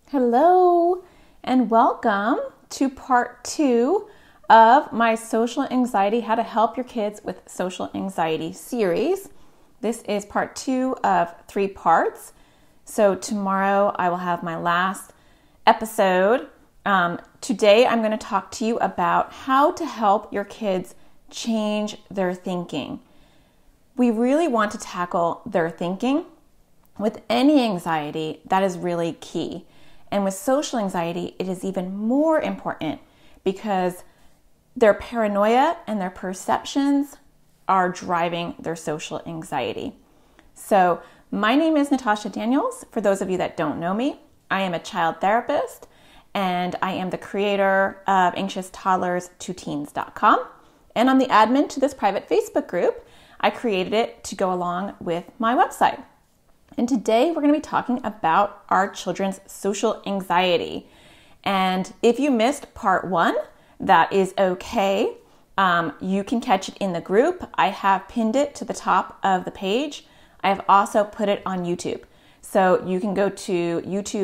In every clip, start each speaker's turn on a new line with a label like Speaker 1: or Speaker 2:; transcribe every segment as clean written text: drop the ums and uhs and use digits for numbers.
Speaker 1: Hello, and welcome to part 2 of my Social Anxiety, How to Help Your Kids with Social Anxiety series. This is part 2 of 3 parts. So tomorrow I will have my last episode. Today I'm going to talk to you about how to help your kids change their thinking. We really want to tackle their thinking. With any anxiety, that is really key. And with social anxiety, it is even more important because their paranoia and their perceptions are driving their social anxiety. So my name is Natasha Daniels. For those of you that don't know me, I am a child therapist and I am the creator of AnxiousToddlers2Teens.com. And I'm the admin to this private Facebook group. I created it to go along with my website. And today we're going to be talking about our children's social anxiety. And if you missed part 1, that is okay. You can catch it in the group. I have pinned it to the top of the page. I have also put it on YouTube. So you can go to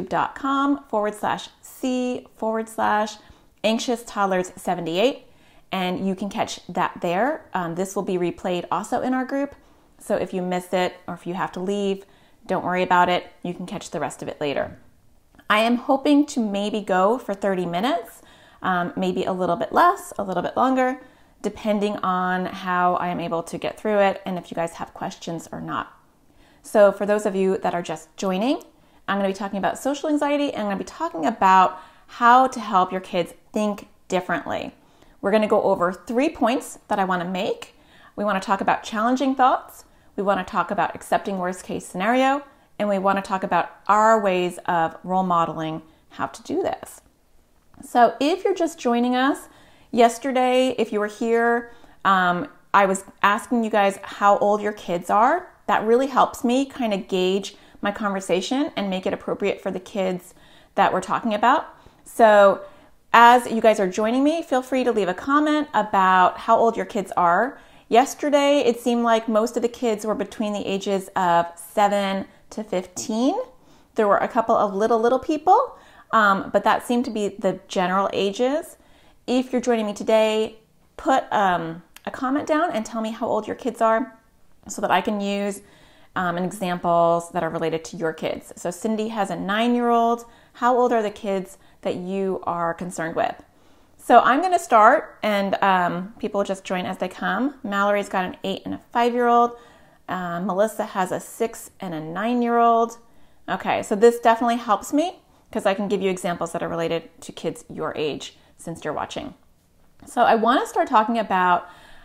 Speaker 1: youtube.com/C/AnxiousToddlers78 and you can catch that there. This will be replayed also in our group. So if you miss it or if you have to leave, don't worry about it. You can catch the rest of it later. I am hoping to maybe go for 30 minutes, maybe a little bit less, a little bit longer, depending on how I am able to get through it and if you guys have questions or not. So for those of you that are just joining, I'm going to be talking about social anxiety and I'm going to be talking about how to help your kids think differently. We're going to go over 3 points that I want to make. We want to talk about challenging thoughts. We want to talk about accepting worst case scenario, and we want to talk about our ways of role modeling how to do this. So if you're just joining us, yesterday, if you were here, I was asking you guys how old your kids are. That really helps me kind of gauge my conversation and make it appropriate for the kids that we're talking about. So as you guys are joining me, feel free to leave a comment about how old your kids are. Yesterday, it seemed like most of the kids were between the ages of 7 to 15. There were a couple of little people, but that seemed to be the general ages. If you're joining me today, put a comment down and tell me how old your kids are so that I can use examples that are related to your kids. So Cindy has a 9-year-old. How old are the kids that you are concerned with? So I'm going to start, and people just join as they come. Mallory's got an 8 and a 5-year-old. Melissa has a 6 and a 9-year-old. Okay, so this definitely helps me because I can give you examples that are related to kids your age since you're watching. So I want to start talking about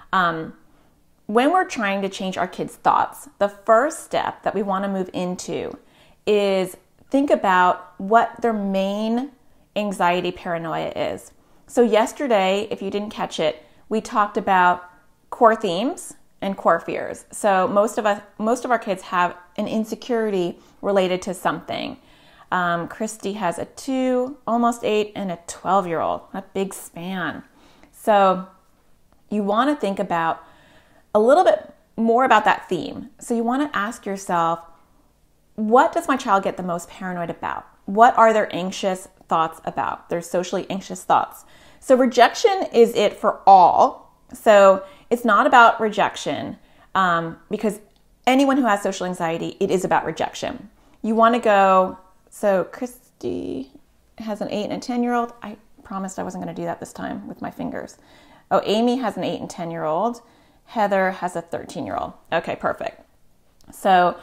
Speaker 1: when we're trying to change our kids' thoughts, the first step that we want to move into is think about what their main anxiety paranoia is. So yesterday, if you didn't catch it, we talked about core themes and core fears. So most of our kids have an insecurity related to something. Christy has a 2, almost 8, and a 12-year-old. A big span. So you want to think about a little bit more about that theme. So you want to ask yourself, what does my child get the most paranoid about? What are their anxious thoughts about? Their socially anxious thoughts. So rejection is it for all. So it's not about rejection because anyone who has social anxiety, it is about rejection. You want to go, so Christy has an 8 and a 10-year-old. I promised I wasn't going to do that this time with my fingers. Oh, Amy has an 8 and 10-year-old. Heather has a 13-year-old. Okay, perfect. So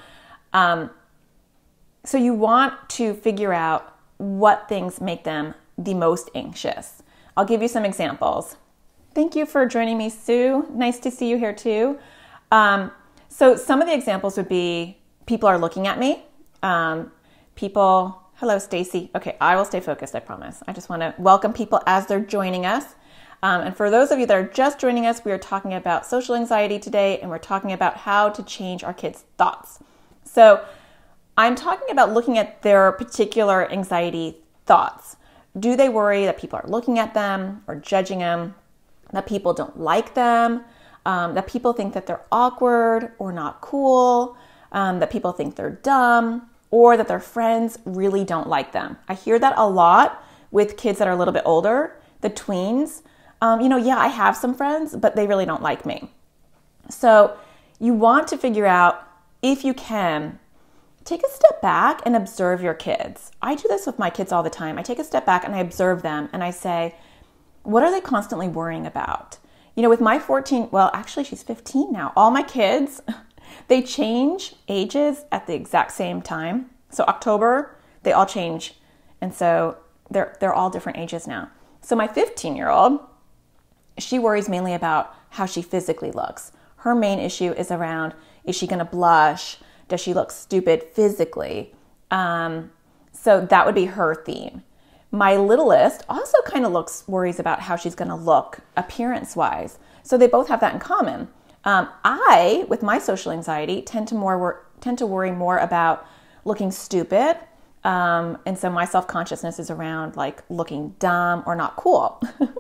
Speaker 1: you want to figure out what things make them the most anxious. I'll give you some examples. Thank you for joining me, Sue. Nice to see you here too. So some of the examples would be people are looking at me. Hello, Stacy. Okay, I will stay focused, I promise. I just want to welcome people as they're joining us. And for those of you that are just joining us, we are talking about social anxiety today, and we're talking about how to change our kids' thoughts. So I'm talking about looking at their particular anxiety thoughts. Do they worry that people are looking at them or judging them, that people don't like them, that people think that they're awkward or not cool, that people think they're dumb, or that their friends really don't like them. I hear that a lot with kids that are a little bit older, the tweens. Yeah, I have some friends, but they really don't like me. So you want to figure out, if you can, take a step back and observe your kids. I do this with my kids all the time. I take a step back and I observe them and I say, what are they constantly worrying about? With my 14, well, actually she's 15 now. All my kids, they change ages at the exact same time. So October, they all change. And so they're all different ages now. So my 15-year-old, she worries mainly about how she physically looks. Her main issue is around, is she going to blush? Does she look stupid physically? So that would be her theme. My littlest also kind of worries about how she's going to look appearance-wise. So they both have that in common. I, with my social anxiety, tend to worry more about looking stupid. And so my self-consciousness is around like looking dumb or not cool.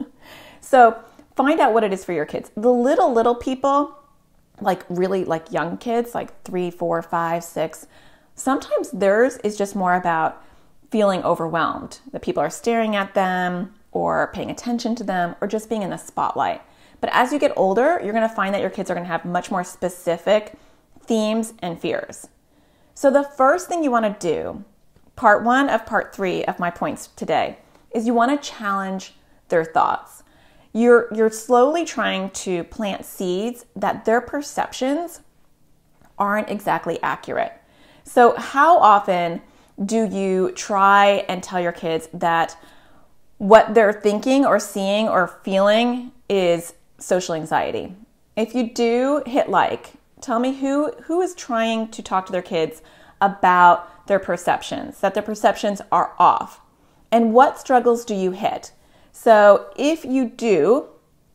Speaker 1: So find out what it is for your kids. The little people, like really like young kids, like 3, 4, 5, 6, sometimes theirs is just more about feeling overwhelmed, that people are staring at them or paying attention to them or just being in the spotlight. But as you get older, you're going to find that your kids are going to have much more specific themes and fears. So the first thing you want to do, part 1 of part 3 of my points today, is you want to challenge their thoughts. You're slowly trying to plant seeds that their perceptions aren't exactly accurate. So how often do you try and tell your kids that what they're thinking or seeing or feeling is social anxiety? If you do, hit like. Tell me who is trying to talk to their kids about their perceptions, that their perceptions are off. And what struggles do you hit? So if you do,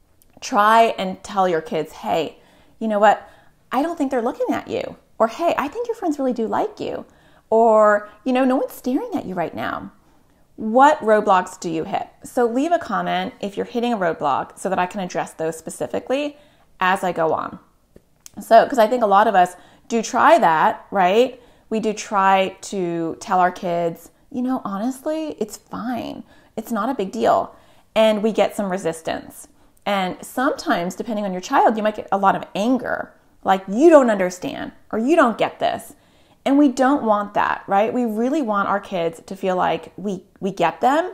Speaker 1: try and tell your kids, hey, you know what? I don't think they're looking at you. Or, hey, I think your friends really do like you. Or, no one's staring at you right now. What roadblocks do you hit? So leave a comment if you're hitting a roadblock so that I can address those specifically as I go on. So, because I think a lot of us do try that, right? We do try to tell our kids, honestly, it's fine. It's not a big deal. And we get some resistance. And sometimes, depending on your child, you might get a lot of anger, like you don't understand or you don't get this. And we don't want that, right? We really want our kids to feel like we get them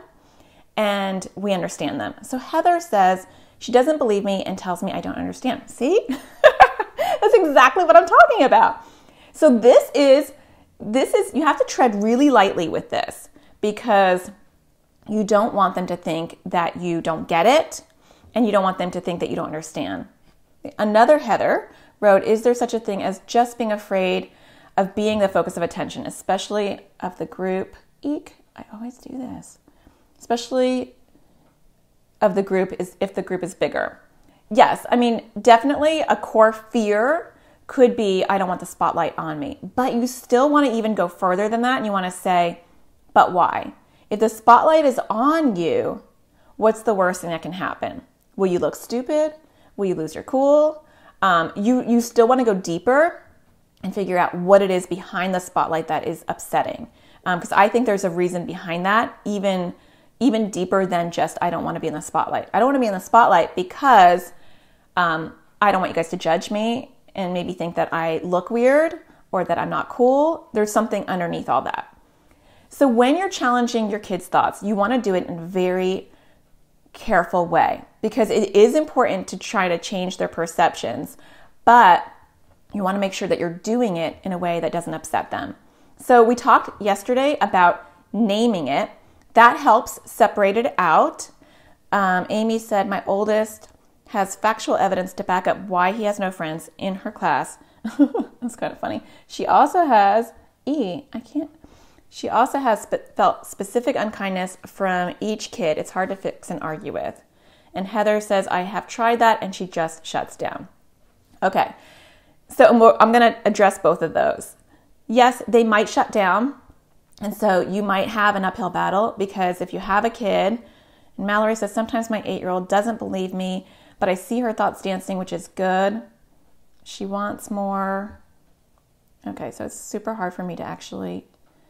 Speaker 1: and we understand them. So Heather says she doesn't believe me and tells me I don't understand. See? That's exactly what I'm talking about. So this is, you have to tread really lightly with this because you don't want them to think that you don't get it and you don't want them to think that you don't understand. Another Heather wrote, is there such a thing as just being afraid of being the focus of attention, especially of the group? Eek, I always do this. Especially of the group if the group is bigger. Yes, definitely a core fear could be, I don't want the spotlight on me. But you still want to even go further than that and you want to say, but why? If the spotlight is on you, what's the worst thing that can happen? Will you look stupid? Will you lose your cool? You still want to go deeper and figure out what it is behind the spotlight that is upsetting. Because I think there's a reason behind that, even deeper than just, I don't want to be in the spotlight. I don't want to be in the spotlight because I don't want you guys to judge me and maybe think that I look weird or that I'm not cool. There's something underneath all that. So when you're challenging your kids' thoughts, you want to do it in a very careful way because it is important to try to change their perceptions, but you want to make sure that you're doing it in a way that doesn't upset them. So we talked yesterday about naming it. That helps separate it out. Amy said, my oldest has factual evidence to back up why he has no friends in her class. That's kind of funny. She also has, she also has felt specific unkindness from each kid. It's hard to fix and argue with. And Heather says, I have tried that and she just shuts down. Okay. So I'm going to address both of those. Yes, they might shut down. And so you might have an uphill battle because if you have a kid, and Mallory says, sometimes my 8-year-old doesn't believe me, but I see her thoughts dancing, which is good. She wants more. Okay, so it's super hard for me to actually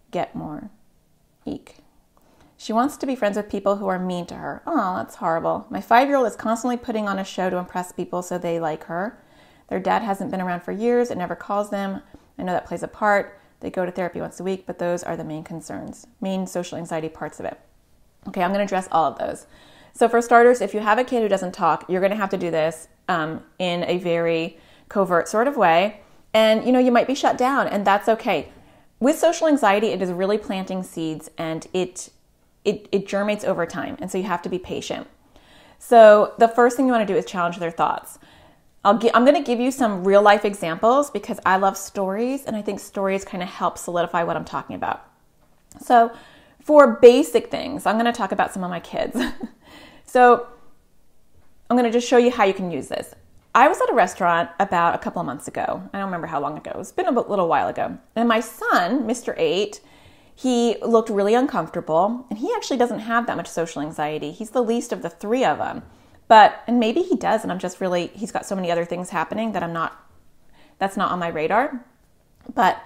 Speaker 1: get more. Eek. She wants to be friends with people who are mean to her. Oh, that's horrible. My 5-year-old is constantly putting on a show to impress people so they like her. Their dad hasn't been around for years and never calls them. I know that plays a part. They go to therapy once a week, but those are the main concerns, main social anxiety parts of it. Okay, I'm going to address all of those. So for starters, if you have a kid who doesn't talk, you're going to have to do this in a very covert sort of way. And, you might be shut down, and that's okay. With social anxiety, it is really planting seeds, and it germinates over time. And so you have to be patient. So the first thing you want to do is challenge their thoughts. I'm going to give you some real life examples because I love stories, and I think stories kind of help solidify what I'm talking about. So for basic things, I'm going to talk about some of my kids. So I'm going to just show you how you can use this. I was at a restaurant about a couple of months ago. I don't remember how long ago. It's been a little while ago. And my son, Mr. 8, he looked really uncomfortable, and he actually doesn't have that much social anxiety. He's the least of the 3 of them. And maybe he does, and he's got so many other things happening that that's not on my radar. But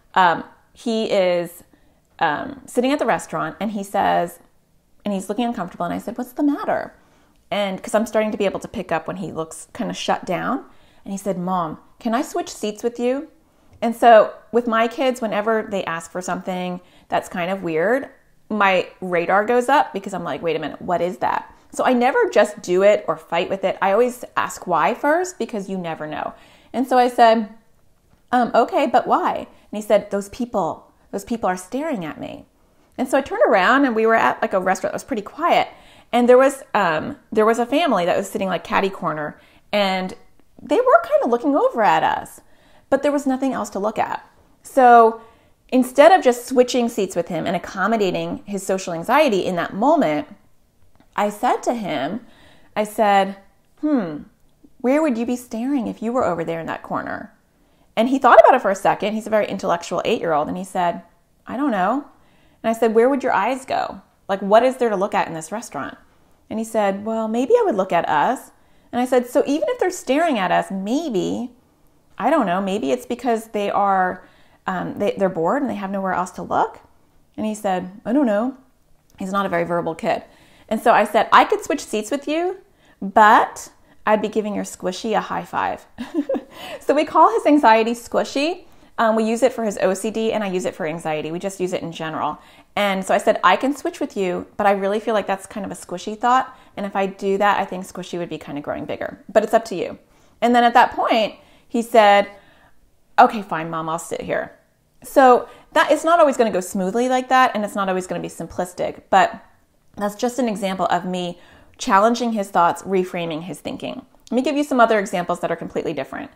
Speaker 1: he is sitting at the restaurant, and he says, and he's looking uncomfortable, and I said, what's the matter? And because I'm starting to be able to pick up when he looks kind of shut down. And he said, Mom, can I switch seats with you? And so with my kids, whenever they ask for something that's kind of weird, my radar goes up because I'm like, wait a minute, what is that? So I never just do it or fight with it. I always ask why first because you never know. And so I said, okay, but why? And he said, those people are staring at me. And so I turned around, and we were at like a restaurant that was pretty quiet. And there was a family that was sitting like catty corner, and they were kind of looking over at us, but there was nothing else to look at. So instead of just switching seats with him and accommodating his social anxiety in that moment, I said to him, where would you be staring if you were over there in that corner? And he thought about it for a second. He's a very intellectual 8-year-old, and he said, I don't know. And I said, where would your eyes go? Like, what is there to look at in this restaurant? And he said, well, maybe I would look at us. And I said, so even if they're staring at us, maybe, I don't know, maybe it's because they are, they're bored and they have nowhere else to look. And he said, I don't know. He's not a very verbal kid. And so I said, I could switch seats with you, but I'd be giving your squishy a high five. So we call his anxiety squishy. We use it for his OCD, and I use it for anxiety. We just use it in general. And so I said, I can switch with you, but I really feel like that's kind of a squishy thought. And if I do that, I think squishy would be kind of growing bigger. But it's up to you. And then at that point, he said, okay, fine, Mom, I'll sit here. So that it's not always going to go smoothly like that, and it's not always going to be simplistic. But that's just an example of me challenging his thoughts, reframing his thinking. Let me give you some other examples that are completely different.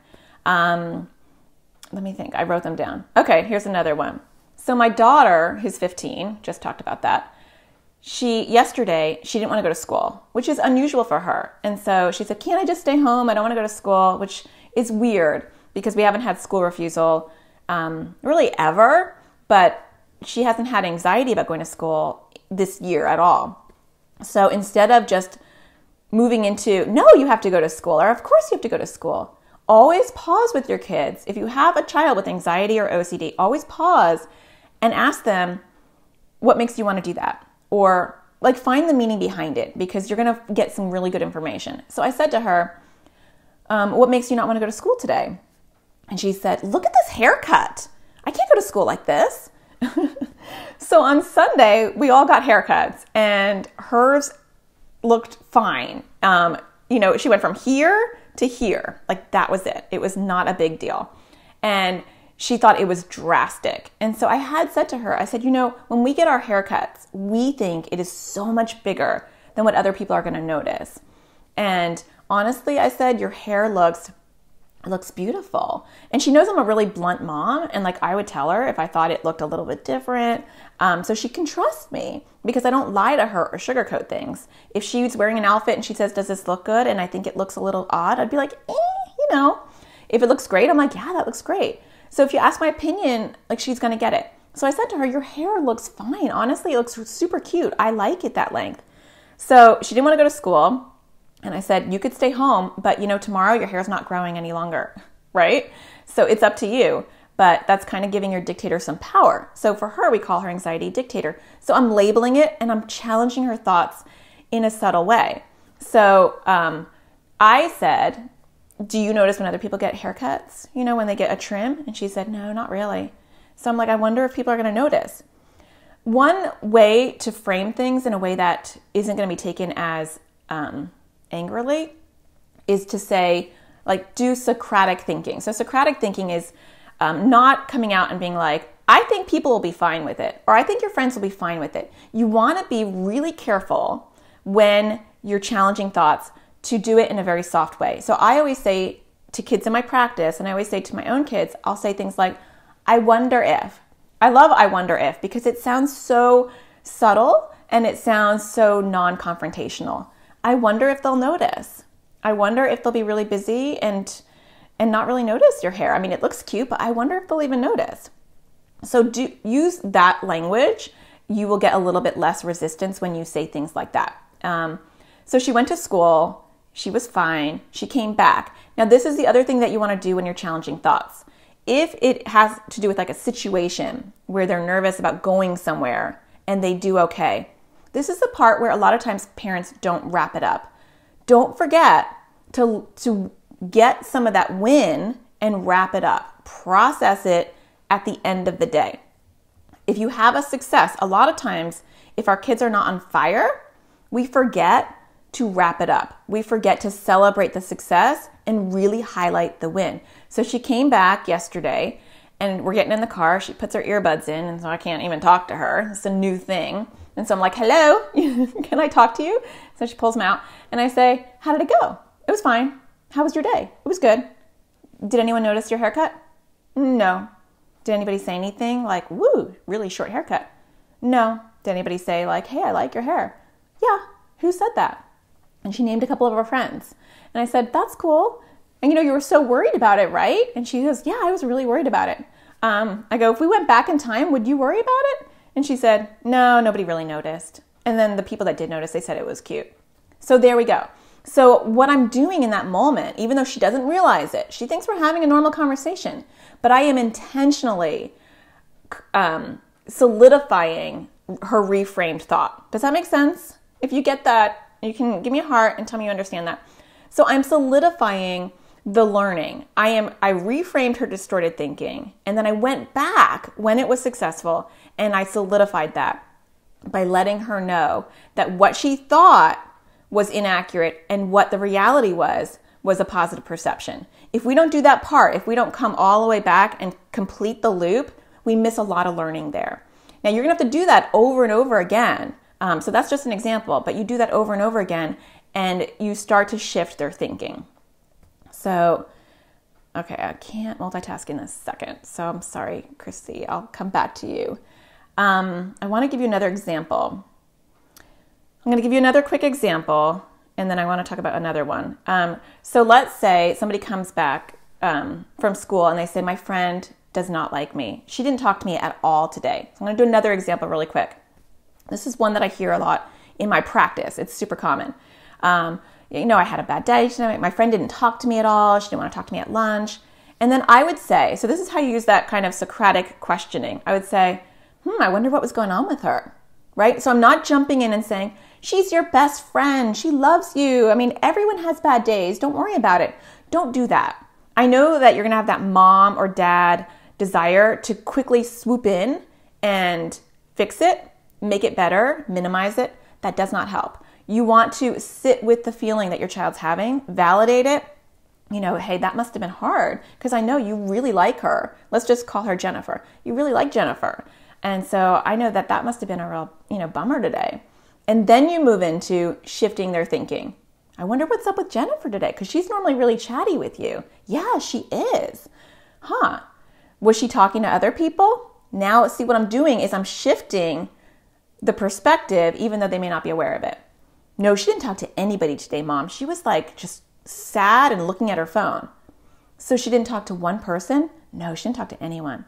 Speaker 1: Let me think. I wrote them down. Okay, here's another one. So my daughter, who's 15, just talked about that. Yesterday, she didn't want to go to school, which is unusual for her. And so she said, can't I just stay home? I don't want to go to school, which is weird because we haven't had school refusal really ever, but she hasn't had anxiety about going to school this year at all. So instead of just moving into, no, you have to go to school, or of course you have to go to school, always pause with your kids. If you have a child with anxiety or OCD, always pause and ask them, what makes you want to do that? Or like find the meaning behind it, because you're going to get some really good information. So I said to her, what makes you not want to go to school today? And she said, look at this haircut. I can't go to school like this. So on Sunday, we all got haircuts, and hers looked fine. She went from here to here. Like that was it. It was not a big deal. And she thought it was drastic. And so I had said to her, I said, when we get our haircuts, we think it is so much bigger than what other people are going to notice. And honestly, I said, your hair looks beautiful. And she knows I'm a really blunt mom. And like I would tell her if I thought it looked a little bit different. So she can trust me because I don't lie to her or sugarcoat things. If she's wearing an outfit and she says, does this look good? And I think it looks a little odd, I'd be like, if it looks great, I'm like, yeah, that looks great. So if you ask my opinion, like she's going to get it. So I said to her, your hair looks fine. Honestly, it looks super cute. I like it that length. So she didn't want to go to school. And I said, you could stay home, but tomorrow your hair's not growing any longer, right? So it's up to you. but that's kind of giving your dictator some power. So for her, we call her anxiety dictator. So I'm labeling it and I'm challenging her thoughts in a subtle way. So I said, do you notice when other people get haircuts, when they get a trim? And she said, no, not really. So I'm like, I wonder if people are going to notice. One way to frame things in a way that isn't going to be taken as angrily is to say, like, do Socratic thinking. So Socratic thinking is not coming out and being like, I think people will be fine with it, or I think your friends will be fine with it. You want to be really careful when you're challenging thoughts to do it in a very soft way. So I always say to kids in my practice, and I always say to my own kids, I'll say things like, I wonder if. I love I wonder if because it sounds so subtle and it sounds so non-confrontational. I wonder if they'll notice. I wonder if they'll be really busy and not really notice your hair. I mean, it looks cute, but I wonder if they'll even notice. So use that language. You will get a little bit less resistance when you say things like that. So she went to school. She was fine. She came back. Now, this is the other thing that you want to do when you're challenging thoughts. If it has to do with like a situation where they're nervous about going somewhere and they do okay, this is the part where a lot of times parents don't wrap it up. Don't forget to get some of that win and wrap it up. Process it at the end of the day. If you have a success, a lot of times if our kids are not on fire, we forget to wrap it up. We forget to celebrate the success and really highlight the win. So she came back yesterday and we're getting in the car. She puts her earbuds in and so I can't even talk to her. It's a new thing. And so I'm like, hello, can I talk to you? So she pulls them out and I say, how did it go? It was fine. How was your day? It was good. Did anyone notice your haircut? No. Did anybody say anything like, woo, really short haircut? No. Did anybody say like, hey, I like your hair? Yeah. Who said that? And she named a couple of her friends. And I said, that's cool. And you were so worried about it, right? And she goes, yeah, I was really worried about it. I go, if we went back in time, would you worry about it? And she said, no, nobody really noticed. And then the people that did notice, they said it was cute. So there we go. So what I'm doing in that moment, even though she doesn't realize it, she thinks we're having a normal conversation, but I am intentionally solidifying her reframed thought. Does that make sense? If you get that, you can give me a heart and tell me you understand that. So I'm solidifying the learning. I reframed her distorted thinking, and then I went back when it was successful and I solidified that by letting her know that what she thought was inaccurate and what the reality was a positive perception. If we don't do that part, if we don't come all the way back and complete the loop, we miss a lot of learning there. Now you're gonna have to do that over and over again. So that's just an example, but you do that over and over again and you start to shift their thinking. So, okay, I can't multitask in a second. So I'm sorry, Chrissy, I'll come back to you. I wanna give you another example. I'm going to give you another quick example, and then I want to talk about another one. So let's say somebody comes back from school and they say, my friend does not like me. She didn't talk to me at all today. So I'm going to do another example really quick. This is one that I hear a lot in my practice. It's super common. I had a bad day tonight. My friend didn't talk to me at all. She didn't want to talk to me at lunch. And then I would say, so this is how you use that kind of Socratic questioning. I would say, I wonder what was going on with her, right? So I'm not jumping in and saying, she's your best friend. She loves you. I mean, everyone has bad days. Don't worry about it. Don't do that. I know that you're going to have that mom or dad desire to quickly swoop in and fix it, make it better, minimize it. That does not help. You want to sit with the feeling that your child's having, validate it. Hey, that must have been hard because I know you really like her. Let's just call her Jennifer. You really like Jennifer. And so I know that must have been a real, bummer today. And then you move into shifting their thinking. I wonder what's up with Jennifer today because she's normally really chatty with you. Yeah, she is. Was she talking to other people? Now, see what I'm doing is I'm shifting the perspective even though they may not be aware of it. No, she didn't talk to anybody today, Mom. She was like just sad and looking at her phone. So she didn't talk to one person? No, she didn't talk to anyone.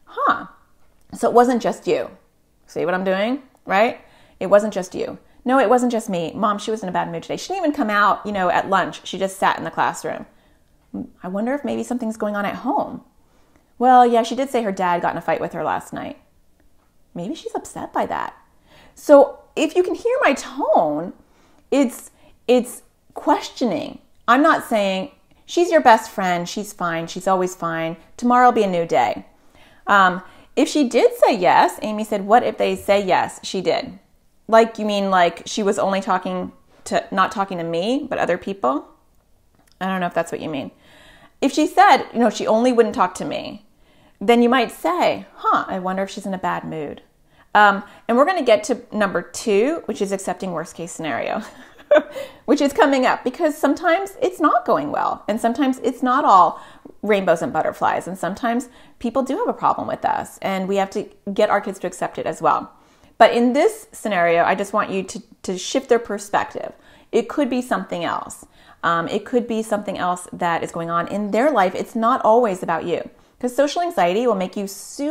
Speaker 1: So it wasn't just you. See what I'm doing, right? It wasn't just you. No, it wasn't just me. Mom, she was in a bad mood today. She didn't even come out, at lunch. She just sat in the classroom. I wonder if maybe something's going on at home. Well, yeah, she did say her dad got in a fight with her last night. Maybe she's upset by that. So if you can hear my tone, it's questioning. I'm not saying she's your best friend, she's fine, she's always fine, tomorrow will be a new day. If she did say yes, Amy said, what if they say yes? She did. Like, you mean like she was only not talking to me, but other people? I don't know if that's what you mean. If she said, she only wouldn't talk to me, then you might say, I wonder if she's in a bad mood. And we're going to get to number 2, which is accepting worst case scenario, which is coming up because sometimes it's not going well. And sometimes it's not all rainbows and butterflies. And sometimes people do have a problem with us and we have to get our kids to accept it as well. But in this scenario, I just want you to shift their perspective. It could be something else. It could be something else that is going on in their life. It's not always about you. Because social anxiety will make you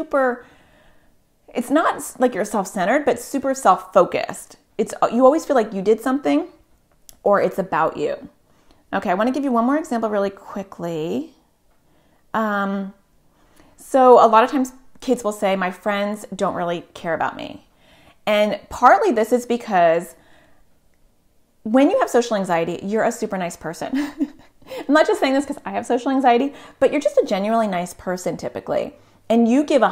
Speaker 1: it's not like you're self-centered, but super self-focused. You always feel like you did something or it's about you. Okay, I want to give you one more example really quickly. So a lot of times kids will say, my friends don't really care about me. And partly this is because when you have social anxiety, you're a super nice person. I'm not just saying this because I have social anxiety, but you're just a genuinely nice person typically. And you give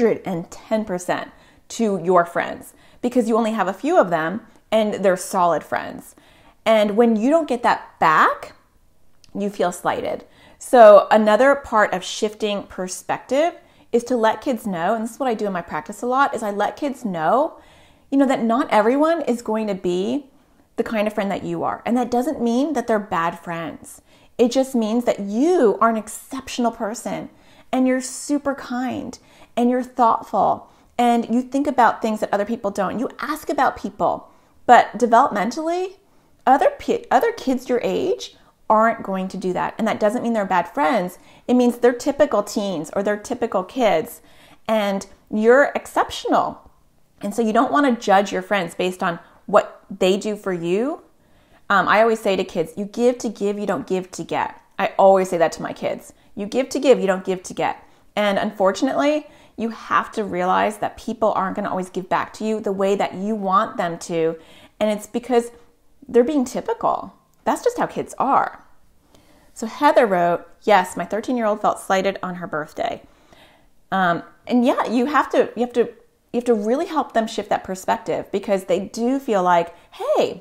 Speaker 1: 110% to your friends because you only have a few of them and they're solid friends. And when you don't get that back, you feel slighted. So another part of shifting perspective is to let kids know, and this is what I do in my practice a lot, is I let kids know, that not everyone is going to be the kind of friend that you are. And that doesn't mean that they're bad friends. It just means that you are an exceptional person and you're super kind and you're thoughtful and you think about things that other people don't. You ask about people, but developmentally, other kids your age aren't going to do that. And that doesn't mean they're bad friends. It means they're typical teens or they're typical kids and you're exceptional. And so you don't want to judge your friends based on what they do for you. I always say to kids, you give to give, you don't give to get. I always say that to my kids. You give to give, you don't give to get. And unfortunately, you have to realize that people aren't going to always give back to you the way that you want them to. And it's because they're being typical. That's just how kids are. So Heather wrote, yes, my 13-year-old felt slighted on her birthday. And yeah, you have to really help them shift that perspective because they do feel like, hey,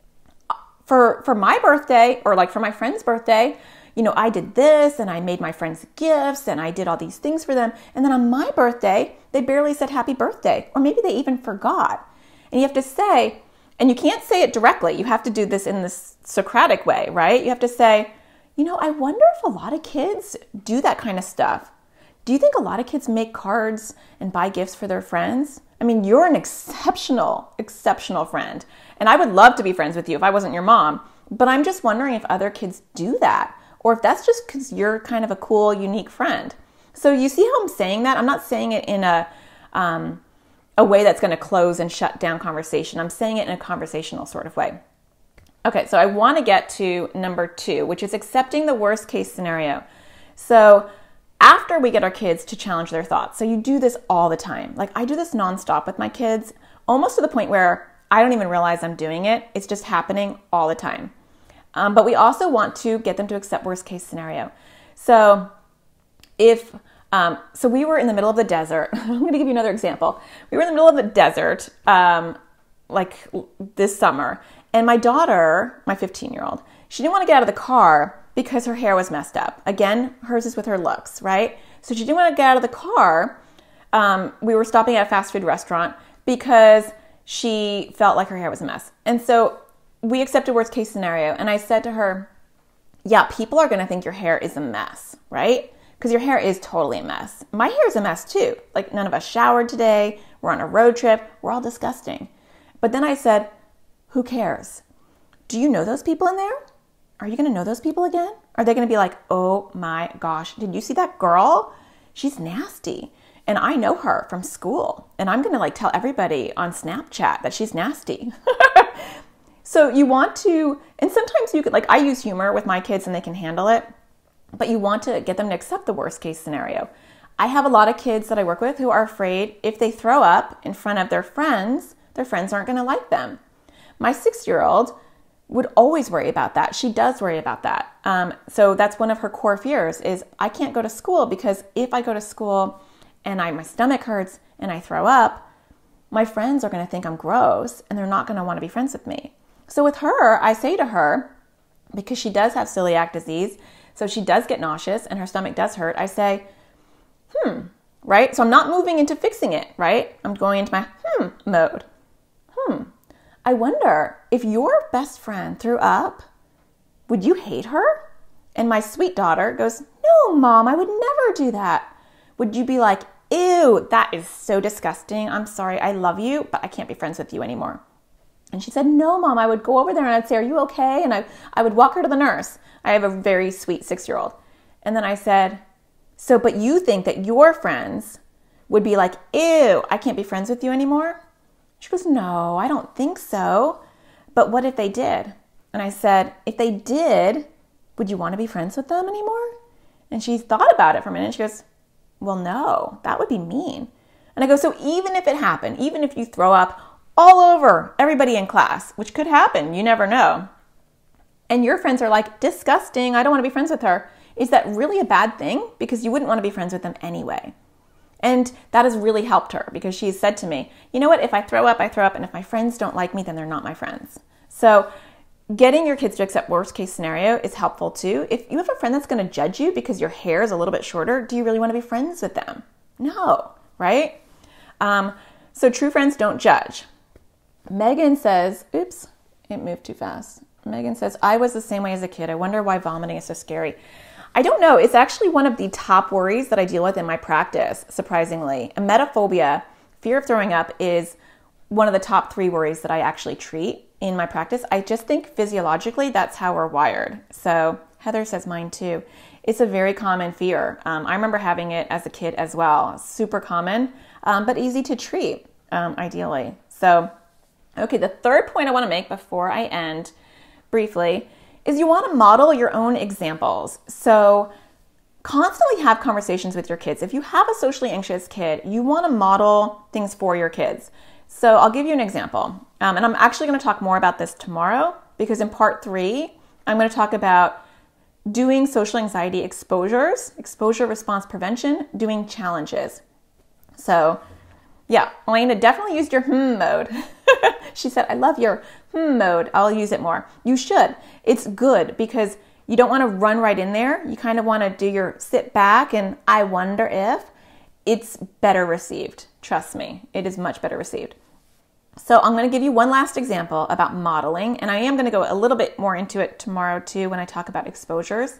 Speaker 1: for my birthday or like for my friend's birthday, I did this and I made my friends gifts and I did all these things for them. And then on my birthday, they barely said happy birthday, or maybe they even forgot. And you have to say, and you can't say it directly. You have to do this in this Socratic way, right? You have to say, I wonder if a lot of kids do that kind of stuff. Do you think a lot of kids make cards and buy gifts for their friends? I mean, you're an exceptional friend. And I would love to be friends with you if I wasn't your mom. But I'm just wondering if other kids do that. Or if that's just because you're kind of a cool, unique friend. So you see how I'm saying that? I'm not saying it in a way that's going to close and shut down conversation. I'm saying it in a conversational sort of way. Okay, so I want to get to number 2, which is accepting the worst case scenario. So after we get our kids to challenge their thoughts, so you do this all the time. Like I do this nonstop with my kids, almost to the point where I don't even realize I'm doing it. It's just happening all the time. But we also want to get them to accept worst case scenario. So so we were in the middle of the desert. I'm going to give you another example. We were in the middle of the desert, like this summer, and my daughter, my 15-year-old, she didn't want to get out of the car because her hair was messed up. Again, hers is with her looks, right? So she didn't want to get out of the car. We were stopping at a fast food restaurant because she felt like her hair was a mess. And so we accepted worst case scenario. And I said to her, yeah, people are going to think your hair is a mess, right? Because your hair is totally a mess. My hair is a mess too. Like none of us showered today. We're on a road trip. We're all disgusting. But then I said, who cares? Do you know those people in there? Are you going to know those people again? Are they going to be like, oh my gosh, did you see that girl? She's nasty. And I know her from school. And I'm going to tell everybody on Snapchat that she's nasty. So you want to, and sometimes you could, I use humor with my kids and they can handle it, but you want to get them to accept the worst case scenario. I have a lot of kids that I work with who are afraid if they throw up in front of their friends aren't going to like them. My 6-year-old would always worry about that. She does worry about that. So that's one of her core fears is I can't go to school because if I go to school and my stomach hurts and I throw up, my friends are going to think I'm gross and they're not going to want to be friends with me. So with her, I say to her, because she does have celiac disease, so she does get nauseous and her stomach does hurt, I say, right? So I'm not moving into fixing it, right? I'm going into my mode. I wonder if your best friend threw up, would you hate her? And my sweet daughter goes, no, Mom, I would never do that. Would you be like, ew, that is so disgusting. I'm sorry, I love you, but I can't be friends with you anymore. And she said, no, Mom, I would go over there and I'd say, are you okay? And I would walk her to the nurse. I have a very sweet 6-year-old. And then I said, so, but you think that your friends would be like, ew, I can't be friends with you anymore? She goes, no, I don't think so. But what if they did? And I said, if they did, would you want to be friends with them anymore? And she thought about it for a minute. She goes, well, no, that would be mean. And I go, so even if it happened, even if you throw up all over everybody in class, which could happen, you never know, and your friends are like, disgusting, I don't want to be friends with her, is that really a bad thing? Because you wouldn't want to be friends with them anyway. And that has really helped her because she's said to me, you know what, if I throw up, I throw up, and if my friends don't like me, then they're not my friends. So getting your kids to accept worst case scenario is helpful too. If you have a friend that's going to judge you because your hair is a little bit shorter, do you really want to be friends with them? No, right? So true friends don't judge. Megan says, oops, it moved too fast. Megan says, I was the same way as a kid. I wonder why vomiting is so scary. I don't know. It's actually one of the top worries that I deal with in my practice, surprisingly. Emetophobia, fear of throwing up, is one of the top 3 worries that I actually treat in my practice. I just think physiologically that's how we're wired. So Heather says mine too. It's a very common fear. I remember having it as a kid as well. Super common, but easy to treat, ideally. So, okay, the third point I want to make before I end briefly is you want to model your own examples. So constantly have conversations with your kids. If you have a socially anxious kid, you want to model things for your kids. So I'll give you an example. And I'm actually going to talk more about this tomorrow because in part 3, I'm going to talk about doing social anxiety exposures, exposure response prevention, doing challenges. So yeah, Elena, definitely use your mode. She said, I love your mode. I'll use it more. You should. It's good because you don't want to run right in there. You kind of want to do your sit back and I wonder if. It's better received. Trust me, it is much better received. So I'm going to give you one last example about modeling, and I am going to go a little bit more into it tomorrow too when I talk about exposures.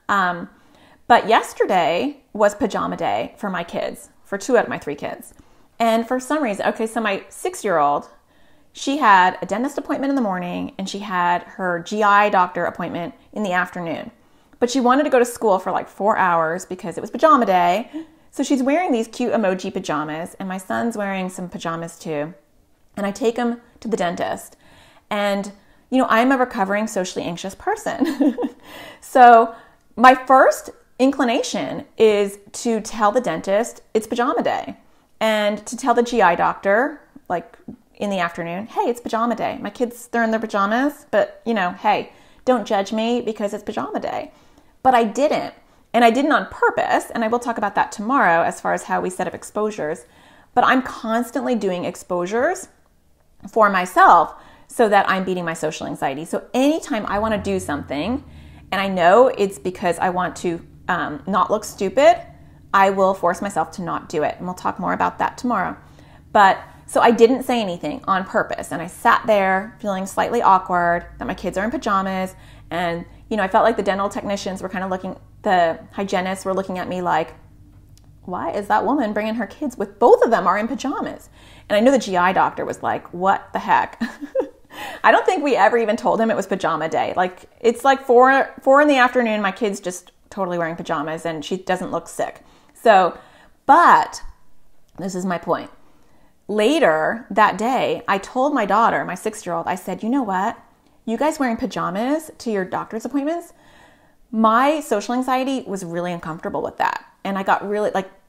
Speaker 1: But yesterday was pajama day for my kids, for 2 out of my 3 kids. And for some reason, okay, so my 6-year-old, she had a dentist appointment in the morning and she had her GI doctor appointment in the afternoon. But she wanted to go to school for like 4 hours because it was pajama day. So she's wearing these cute emoji pajamas and my son's wearing some pajamas too. And I take him to the dentist. And, you know, I'm a recovering socially anxious person. So my first inclination is to tell the dentist it's pajama day. And to tell the GI doctor, like in the afternoon, hey, it's pajama day. My kids, they're in their pajamas, but you know, hey, don't judge me because it's pajama day. But I didn't. And I didn't on purpose. And I will talk about that tomorrow as far as how we set up exposures. But I'm constantly doing exposures for myself so that I'm beating my social anxiety. So anytime I want to do something and I know it's because I want to not look stupid, I will force myself to not do it. And we'll talk more about that tomorrow. But so I didn't say anything on purpose. And I sat there feeling slightly awkward that my kids are in pajamas. And, you know, I felt like the dental technicians were kind of looking, the hygienists were looking at me like, why is that woman bringing her kids with both of them are in pajamas? And I know the GI doctor was like, what the heck? I don't think we ever even told him it was pajama day. Like, it's like 4 in the afternoon. My kid's just totally wearing pajamas and she doesn't look sick. So, but this is my point. Later that day, I told my daughter, my 6-year-old, I said, you know what? You guys wearing pajamas to your doctor's appointments? My social anxiety was really uncomfortable with that. And I got really, like,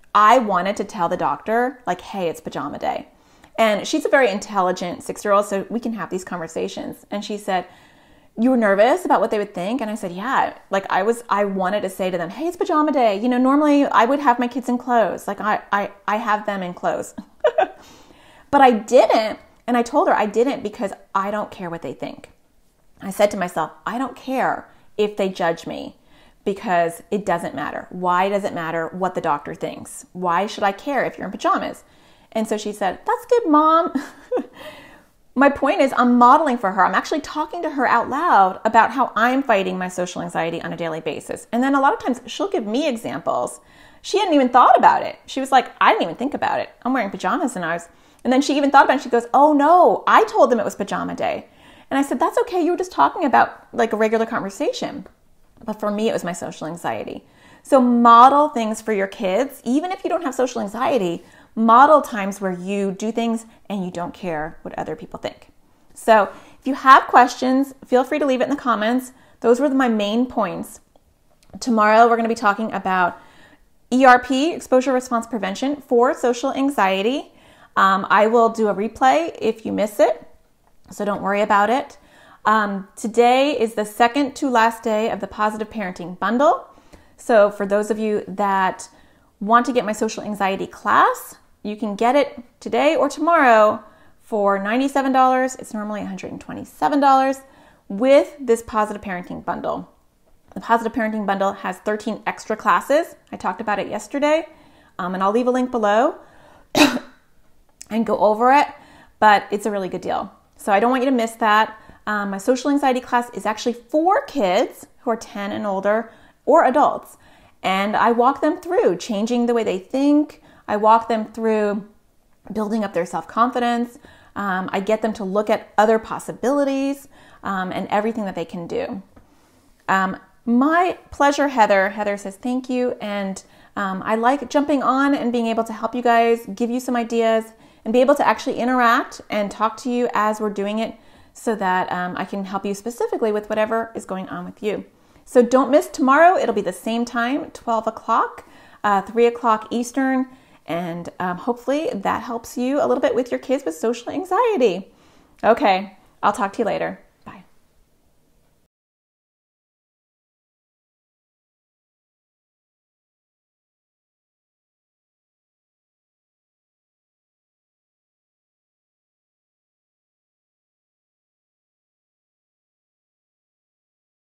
Speaker 1: I wanted to tell the doctor, like, hey, it's pajama day. And she's a very intelligent 6-year-old, so we can have these conversations. And she said, you were nervous about what they would think? And I said, yeah. Like, I wanted to say to them, hey, it's pajama day. You know, normally I would have my kids in clothes. Like, I have them in clothes. But I didn't. And I told her I didn't because I don't care what they think. I said to myself, I don't care if they judge me because it doesn't matter. Why does it matter what the doctor thinks? Why should I care if you're in pajamas? And so she said, that's good, Mom. My point is I'm modeling for her. I'm actually talking to her out loud about how I'm fighting my social anxiety on a daily basis. And then a lot of times she'll give me examples. She hadn't even thought about it. She was like, I didn't even think about it. I'm wearing pajamas and and then she even thought about it. She goes, oh no, I told them it was pajama day. And I said, that's okay. You were just talking about like a regular conversation. But for me, it was my social anxiety. So model things for your kids. Even if you don't have social anxiety, model times where you do things and you don't care what other people think. So if you have questions, feel free to leave it in the comments. Those were my main points. Tomorrow, we're going to be talking about ERP, exposure response prevention, for social anxiety. I will do a replay if you miss it, so don't worry about it. Today is the second to last day of the Positive Parenting Bundle. So for those of you that want to get my social anxiety class, you can get it today or tomorrow for $97. It's normally $127 with this Positive Parenting Bundle. The Positive Parenting Bundle has 13 extra classes. I talked about it yesterday, and I'll leave a link below and go over it, but it's a really good deal. So I don't want you to miss that. My social anxiety class is actually for kids who are 10 and older or adults. And I walk them through changing the way they think. I walk them through building up their self-confidence. I get them to look at other possibilities and everything that they can do. My pleasure, Heather. Heather says thank you. And I like jumping on and being able to help you guys, give you some ideas, and be able to actually interact and talk to you as we're doing it so that I can help you specifically with whatever is going on with you. So don't miss tomorrow. It'll be the same time, 12 o'clock, 3 o'clock Eastern. And hopefully that helps you a little bit with your kids with social anxiety. Okay, I'll talk to you later.